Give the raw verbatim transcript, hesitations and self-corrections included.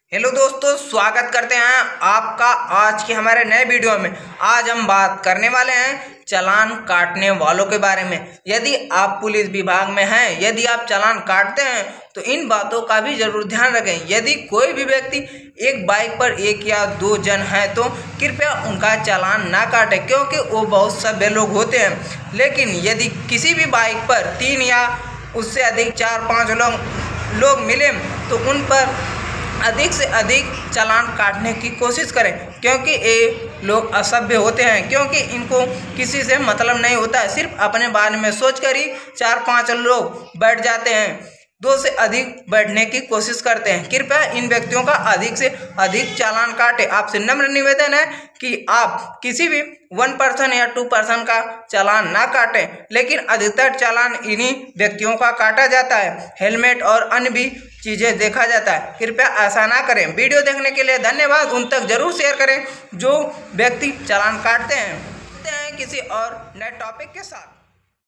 Hello दोस्तों, स्वागत करते हैं आपका आज के हमारे नए वीडियो में। आज हम बात करने वाले हैं चालान काटने वालों के बारे में। यदि आप पुलिस विभाग में हैं, यदि आप चालान काटते हैं तो इन बातों का भी जरूर ध्यान रखें। यदि कोई भी व्यक्ति एक बाइक पर एक या दो जन हैं तो कृपया उनका चालान ना काटें, क्योंकि वो बहुत सभ्य लोग होते हैं। लेकिन यदि किसी भी बाइक पर तीन या उससे अधिक चार पाँच लोग लोग मिले तो उन पर अधिक से अधिक चालान काटने की कोशिश करें, क्योंकि ये लोग असभ्य होते हैं। क्योंकि इनको किसी से मतलब नहीं होता है, सिर्फ अपने बारे में सोचकर ही चार पांच लोग बैठ जाते हैं, दो से अधिक बैठने की कोशिश करते हैं। कृपया इन व्यक्तियों का अधिक से अधिक चालान काटें। आपसे नम्र निवेदन है कि आप किसी भी वन पर्सन या टू पर्सन का चालान ना काटें, लेकिन अधिकतर चालान इन्हीं व्यक्तियों का काटा जाता है। हेलमेट और अन्य भी चीज़ें देखा जाता है। कृपया ऐसा ना करें। वीडियो देखने के लिए धन्यवाद। उन तक जरूर शेयर करें जो व्यक्ति चालान काटते हैं। मिलते हैं किसी और नए टॉपिक के साथ।